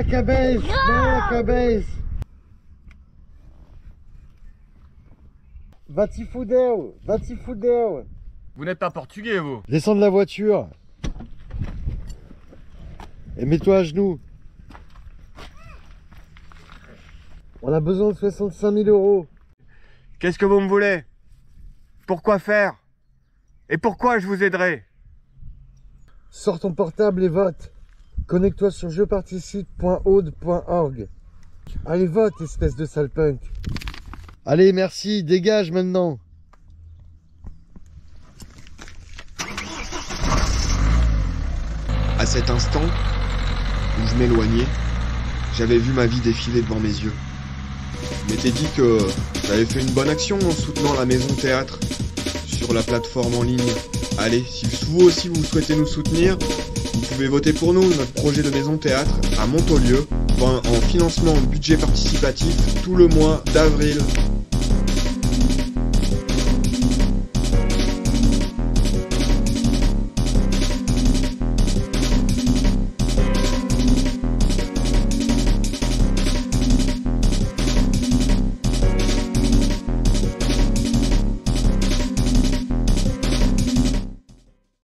cabeça! Na cabeça! Va-t'y fudeu! Va-t'y fudeu! Vous n'êtes pas portugais, vous? Descends de la voiture et mets-toi à genoux. On a besoin de 65 000 euros. Qu'est-ce que vous me voulez? Pourquoi faire? Et pourquoi je vous aiderai? Sors ton portable et vote. Connecte-toi sur jeparticipe.aude.org. Allez, vote, espèce de sale punk. Allez, merci, dégage maintenant. À cet instant où je m'éloignais, j'avais vu ma vie défiler devant mes yeux. Je m'étais dit que j'avais fait une bonne action en soutenant la maison théâtre sur la plateforme en ligne. Allez, si vous aussi vous souhaitez nous soutenir, vous pouvez voter pour nous, notre projet de maison théâtre à Montaulieu, en financement budget participatif tout le mois d'avril.